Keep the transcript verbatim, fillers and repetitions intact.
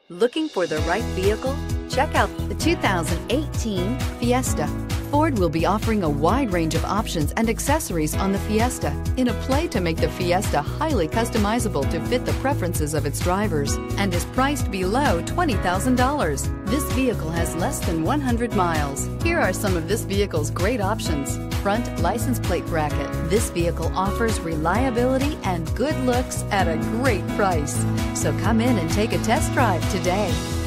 Looking for the right vehicle? Check out the two thousand eighteen Fiesta. Ford will be offering a wide range of options and accessories on the Fiesta in a play to make the Fiesta highly customizable to fit the preferences of its drivers and is priced below twenty thousand dollars. This vehicle has less than one hundred miles. Here are some of this vehicle's great options. Front license plate bracket. This vehicle offers reliability and good looks at a great price. So come in and take a test drive today.